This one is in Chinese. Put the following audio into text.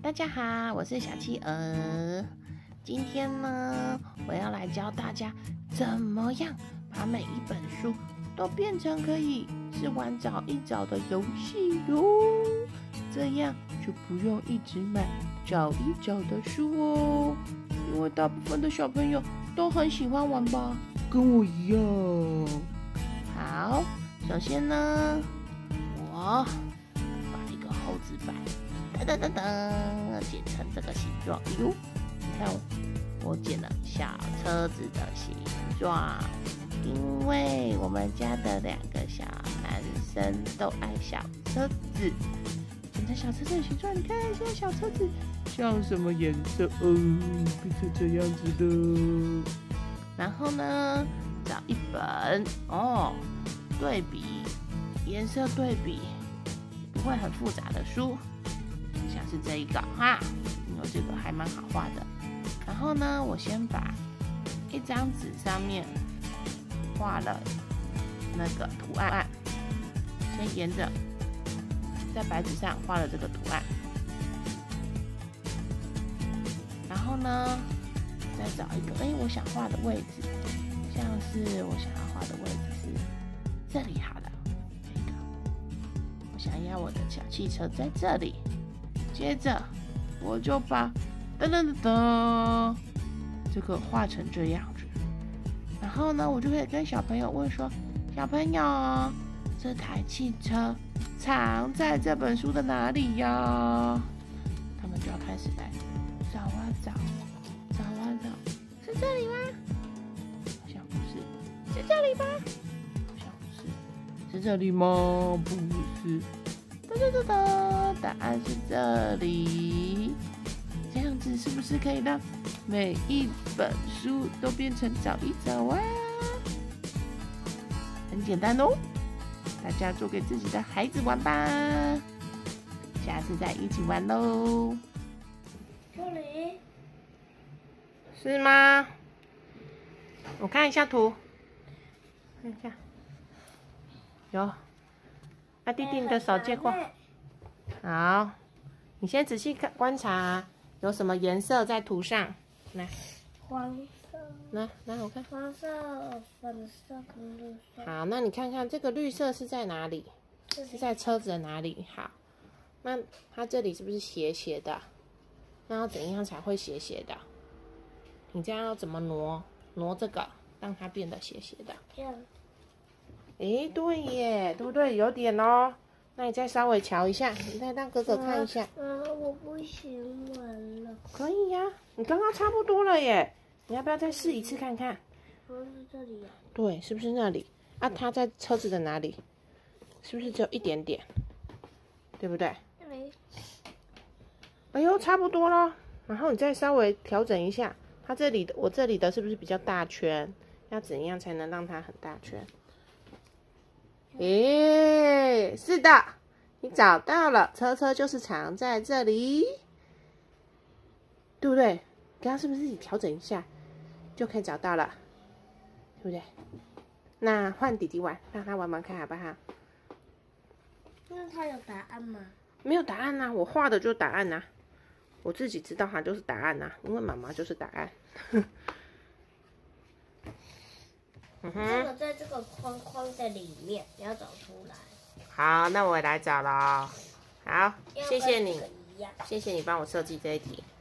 大家好，我是小企鹅。今天呢，我要来教大家怎么样把每一本书都变成可以是玩找一找的游戏哟。这样就不用一直买找一找的书哦，因为大部分的小朋友都很喜欢玩吧，跟我一样。好，首先呢，我把一个猴子摆噔噔噔噔剪成这个形状。哟，你看我剪了小车子的形状，因为我们家的2个小男生都爱小车子，剪成小车子的形状。你看现在小车子像什么颜色？变成这样子的。然后呢，找一本对比颜色对比不会很复杂的书，像是这一个哈，因为这个还蛮好画的。然后呢，我先把一张纸上面画了那个图案，先沿着在白纸上画了这个图案，然后呢，再找一个我想画的位置，像是我想要画的位置是这里好了，这个我想要我的小汽车在这里。接着我就把噔噔噔噔这个画成这样子，然后呢，我就可以跟小朋友问说：小朋友，这台汽车藏在这本书的哪里呀？他们就要开始来找啊找，找啊找，是这里吗？好像不是。是这里吗？好像不是。是这里吗？不是。噔噔噔噔，答案是这里。这样子是不是可以让每一本书都变成找一找啊？很简单哦，大家做给自己的孩子玩吧。下次再一起玩喽。 这里是吗？我看一下图，看一下，有。啊，弟弟，你的手借过。好，你先仔细看观察，有什么颜色在图上？来， 黄色， 来，我看。 黄色、粉色跟绿色。 好，那你看看这个绿色是在哪里？是在车子的哪里？好，那它这里是不是斜斜的？那要怎样才会斜斜的？你这样要怎么挪这个，让它变得斜斜的？ 这样。 对耶，对不对？有点哦。那你再稍微瞧一下，你再让哥哥看一下。 我不行玩了。 可以呀，你刚刚差不多了耶。你要不要再试一次看看？ 是这里呀。 对，是不是那里？啊，它在车子的哪里？是不是只有一点点？对不对？ 这里。 哎呦，差不多了。然后你再稍微调整一下，它这里的我这里的是不是比较大圈？要怎样才能让它很大圈？是的，你找到了，车就是藏在这里，对不对？刚刚是不是你调整一下就可以找到了，对不对？那换弟弟玩，让他玩玩看好不好？ 那他有答案吗？ 没有答案啊，我画的就是答案啊，我自己知道它就是答案啊，因为妈妈就是答案。 这个在这个框框的里面，你要找出来。 好，那我来找了。好，谢谢你， 一样。 谢谢你帮我设计这一题。